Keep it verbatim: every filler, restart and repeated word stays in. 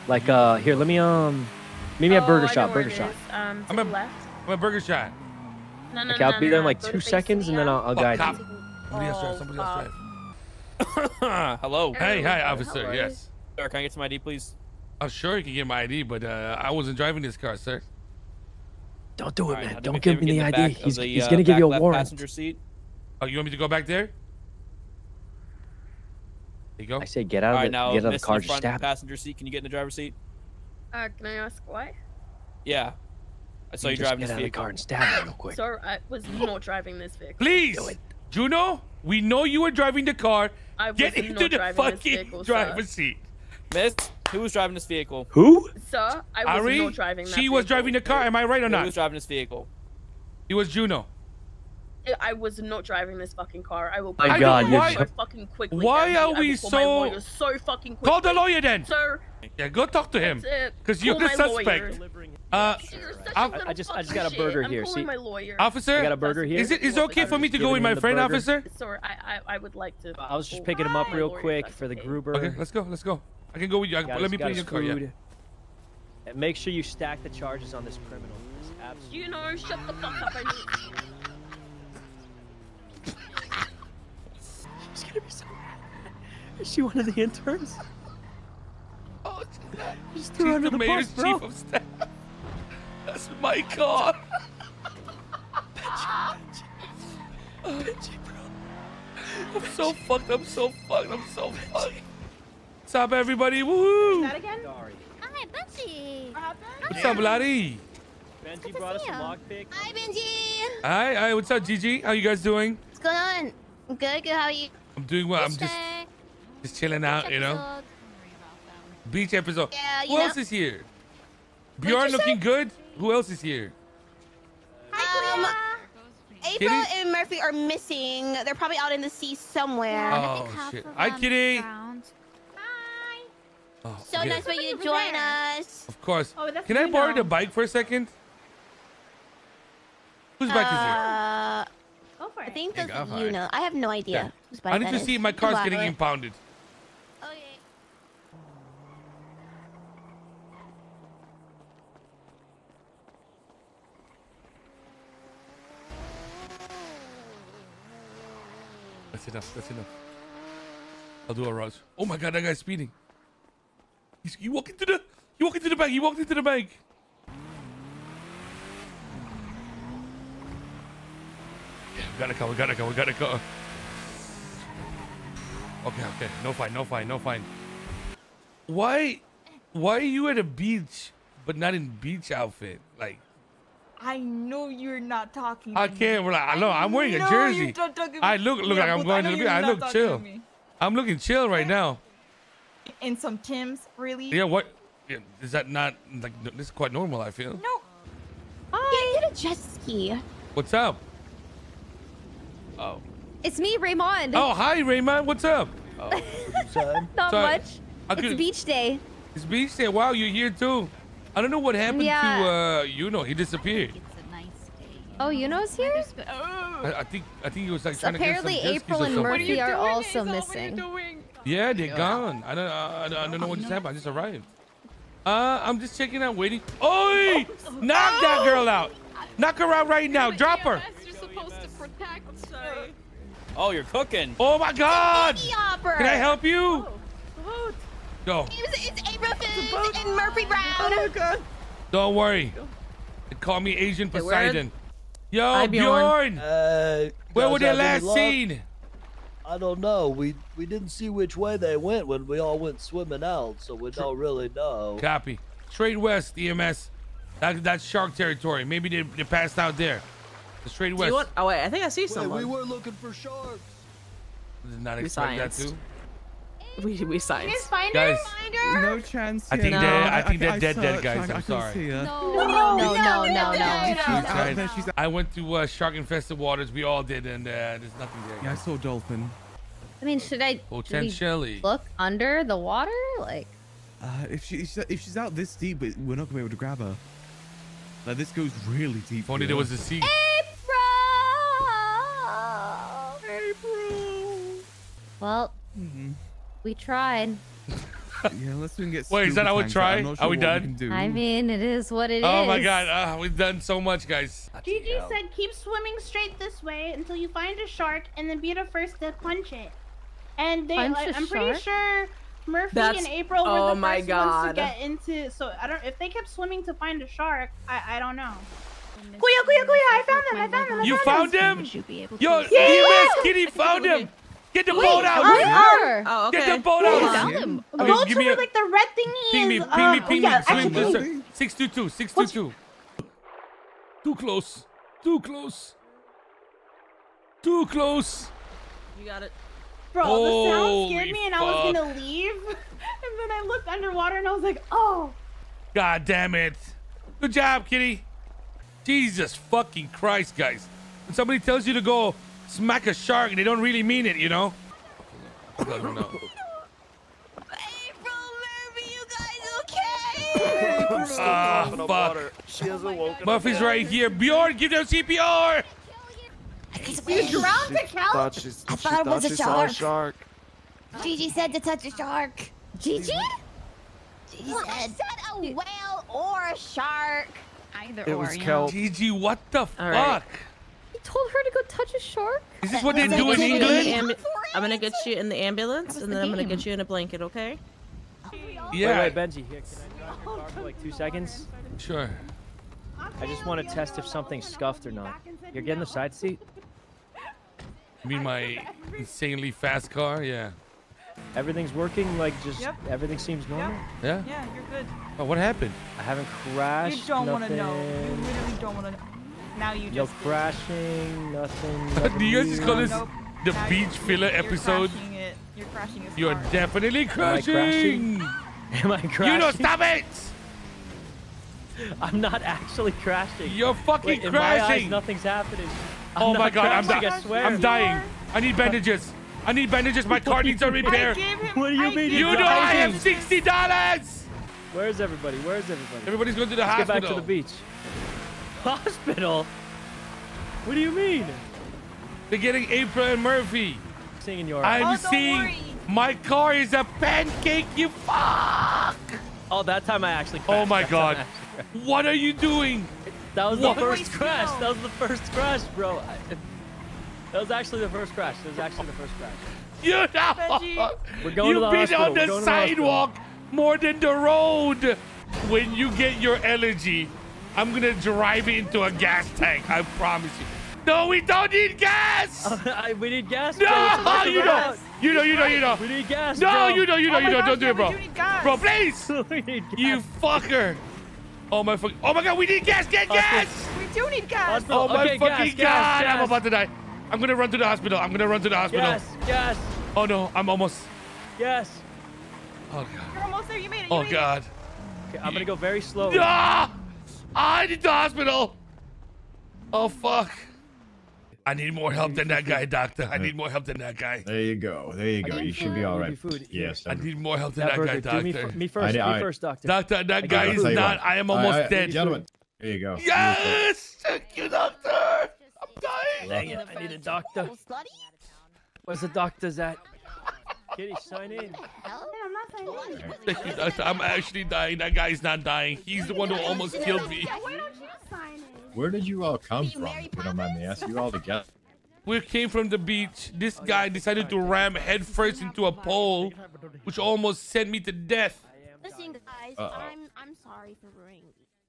Like, uh, here, let me, um, meet me at Oh, Burger I know Shop, where Burger it Shop. is. Um, to I'm the a, left. I'm a Burger Shot. No, no, Okay, no, I'll be no, there in no. like Go two to face seconds, the, and then um, I'll, I'll Oh, guide cop. you. Somebody else drive. Oh, Somebody else fuck. drive. Hello. Hey, hi, Hello. officer. Hello. Yes. Sir, can I get some I D, please? I'm sure you can get my I D, but uh, I wasn't driving this car, sir. Don't do it, All right, man. now do Don't me a give favor, me the get in I back D. of He's, the, he's uh, gonna give back you a left warrant. passenger seat. Oh, you want me to go back there? There you go. I say get out All of right, the, now get out of the miss in car, the just front stab. passenger seat. Can you get in the driver's seat? Uh, can I ask why? Yeah. I saw you, just driving get this out of the vehicle. car and stab him real quick. Sir, I was not driving this vehicle. Please, Do it. Juno, we know you were driving the car. I was Get not into the driving this fucking vehicle, driver's sir. seat. Miss, who was driving this vehicle? Who? Sir, I was Ari, not driving that she was vehicle. driving the car. Am I right or Who not? was driving this vehicle? It was Juno. I was not driving this fucking car. I will. My call I God, don't- you're why- so fucking quickly. why Andy. are I will we call so- my lawyer so fucking quickly. Call the lawyer then. Sir, Yeah, go talk to him. that's it. Because you're Call the my suspect. lawyer. Uh, You're such I- a I little just- I just fucking got a burger shit. here, I'm calling see? my lawyer. officer, I got a burger here. is it is it okay for me to go with my Giving him the friend, burger. officer? Sir, I, I I would like to. I was just call picking him up my real lawyer if quick that's for the okay. Gruber. Okay, let's go. Let's go. I can go with you. I, Got let his- me got put in his your car. Yeah. food. And make sure you stack the charges on this criminal. This absolute- You know, shut the fuck up. I need. She's gonna be so mad. Is she one of the interns? Oh, Just threw her she's under the the mayor's bus, bro. chief of staff. That's my car. I'm so fucked. I'm so fucked. I'm so fucked. What's up, everybody? Woo! That again? Sorry. Hi, Benji. What happened? What's up, Laddie? Benji Good to brought us see some ya. lockpick. Hi, Benji. Hi, hi. What's up, Gigi? How you guys doing? What's going on? Good, good. How are you? I'm doing well. I'm Beach just day, just chilling out, beach you know. episode. Beach episode. Yeah, you Who know. else is here? you Bjorn say? looking good. Who else is here? Um, April Kitty? and Murphy are missing. They're probably out in the sea somewhere. Oh shit. Hi, Kitty. Hi. Oh, So okay. nice for you to over join there. us. Of course. Oh, that's Can I you borrow now. the bike for a second? Whose bike is Uh, Go for it. I think Hey, that's go for you it. know. I have no idea. Yeah. whose it? bike I need that to is. see if my You can car's borrow getting it. impounded. Okay. That's enough. That's enough. I'll do a rush. Oh my god, that guy's speeding. He's, he walked into the. He walked into the bank. He walked into the bank. Yeah, we gotta go. We gotta go. We gotta go. Okay, okay. No fine. No fine. No fine. Why? Why are you at a beach but not in beach outfit? Like I know you're not talking. I to me. can't. Like, I know I'm wearing a know jersey. you're not talking to I me. look look Yeah, like I'm but going to know the beach. you're I not look talking to chill. me. I'm looking chill right now. In some Tims, really? Yeah, what? Yeah, is that not like n- this is quite normal? I feel. No. Hi. Get a jet ski. What's up? Oh. It's me, Raymond. Oh, hi, Raymond. What's up? Oh. Not sorry. much. I It's could- beach day. It's beach day. Wow, you're here too. I don't know what happened Yeah. to uh, you know, he disappeared. Oh, Yuno's here? I, I think I think he was like So trying apparently to get some jet skis April or and something. Murphy are also missing. Yeah, they're gone. I don't I, I don't know what just happened. I just arrived. Uh, I'm just checking out, waiting. Oi! Knock that girl out. Knock her out right now. Drop her. You're supposed to protect. Sorry. Oh, you're cooking. Oh my God! Baby Hopper. Can I help you? Go. It's, it's April Fizz and Murphy Brown. Oh god. Don't worry. They call me Asian where- Poseidon. Yo, Hi, Bjorn. Bjorn. Uh, Where guys were they have any last luck? seen? I don't know. We we didn't see which way they went when we all went swimming out, so we don't really know. Copy. Straight west, E M S. That, that's shark territory. Maybe they, they passed out there. The straight Do west. you want? Oh wait, I think I see Wait, someone. we were looking for sharks. Did not We expect that scienced. too. We we You science. guys find Guys. her? No chance. I think yeah. they're- No, I think they're I dead, dead, searched, guys. I- I'm I couldn't sorry. see her. No, no, no, no, no, no. She's out there. She's out. I went to uh, shark infested waters. We all did, and uh, there's nothing there. Yeah, I guys. saw a dolphin. I mean, should I do we Potentially. look under the water? Like, Uh, if she if she's- if she's out this deep, we're not gonna be able to grab her. Like this goes really deep. If only here. there was a sea. April! Well, Mhm. we tried. Yeah, let's we can get. Wait, is that scuba how we tanks. try? I'm not Are sure we what done? can do. I mean, it is what it is. Oh my god, uh, we've done so much, guys. Gigi said keep swimming straight this way until you find a shark and then be the first to punch it. And they, Punch like, a I'm pretty shark? sure Murphy That's- and April were oh the my first ones to God. get into. So I don't. If they kept swimming to find a shark, I I don't know. Kuya, kuya, kuya! I found them! I found them! I You found found them. him? Yo, Yeah! E M S Kitty found him. Get the boat out. Where? Oh, okay. Get the boat Yeah. out. Found him. Okay, Those give who me were a- like the red thingy Ping me, is, ping me, uh, ping yeah, me. Swim actually, this uh, six two two, six two two. Too close. Too close. Too close. You got it. Bro, the sound Holy scared me and I was fuck. gonna leave. And then I looked underwater and I was like, oh. God damn it. Good job, Kitty. Jesus fucking Christ, guys. When somebody tells you to go smack a shark, they don't really mean it, you know? I don't know. April, Murphy, you guys okay? Ah, fuck. She hasn't woken Murphy's up yet. right here. Bjorn, give them C P R. You drowned the cow? Thought she's, I she thought it was thought a she saw a shark. shark. Gigi said to touch a shark. Gigi? Gigi said a whale or a shark. Either It or, was you know. kelp. Gigi, what the fuck? right. He told her to go touch a shark? Is this what they Is do that in Gigi? England? Ambu- I'm gonna get you in the ambulance, was and the then I'm gonna game. get you in a blanket, okay? Yeah, Wait, wait, Benji, here, can I drive your car for like two seconds? sure. I just want to test if something's scuffed or not. You're getting the side seat? You mean my insanely fast car? Yeah. Everything's working, like just Yep. everything seems normal? Yeah? Yeah, you're good. Oh, what happened? I haven't crashed. You don't want to know. You nothing. literally don't want to know. Now you No just. did. crashing, nothing. Do you guys just call this Nope. the Now beach you're- filler you're episode? crashing it. You're crashing his You're car. definitely Am I crashing. crashing? Am I crashing? You know, stop it! I'm not actually crashing. You're fucking Wait, in my eyes, crashing. nothing's happening. I'm Oh not my god, I'm crashing, dying. I swear. I'm dying. I need bandages. I need bandages. My car needs a I repair. gave him. What do you I mean gave You you're know I dying? have sixty dollars. Where's everybody? Where's everybody? Everybody's going to the Let's get hospital. back to the beach. Hospital? What do you mean? They're getting April and Murphy. Singing your I'm Oh, don't seeing worry. my car is a pancake. You fuck. Oh, that time I actually crashed. Oh my That time I god. actually crashed. What are you doing? That was What? the first Wait, crash. no. That was the first crash, bro. I, that was actually the first crash. That was actually the first crash. You know, Benji. We're going to you've the been hospital. on We're the going to the hospital. sidewalk more than the road. When you get your elegy, I'm gonna drive it into a gas tank. I promise you. No, we don't need gas. I, we need gas. No, bro. It's a you route. know, you know, you know, you know. We need gas. No, bro. you know, you know, Oh you my know. gosh, Don't do yeah, it, bro. we do need gas. Bro, please. we need gas. You fucker. Oh my fuck. Oh my god, we need gas. Get gas. We do need gas. Hospital. Oh my Okay, fucking gas, gas, god. I'm gas. about to die. I'm gonna run to the hospital. I'm gonna run to the hospital. Gas, gas, Oh no, I'm almost. gas. Oh god. You're almost there. You made it. You Oh made god. Okay, I'm gonna go very slowly. Ah! I need the hospital. Oh fuck. I need more help than that guy, doctor. I need more help than that guy. There you go. There you go. You should be all right. Food. Yes. I need more help than That that guy, burger. Do me, doctor. fir- me first. I- I- me first, doctor. Doctor, that I guy got it. is Tell you not. what. I am All almost right, dead. Gentlemen, here you go. Yes! Thank you, doctor. I'm dying. Dang it, I need a doctor. Where's the doctor's at? Kitty, sign in. I'm not saying that. Thank you, doctor. I'm actually dying. That guy's not dying. He's the one who almost killed me. Why don't you sign it? Where did you all come from? If you don't mind me asking, you all together. We came from the beach. This guy decided to ram headfirst into a pole, which almost sent me to death. Listen, guys, Uh-oh. I'm I'm sorry for ruining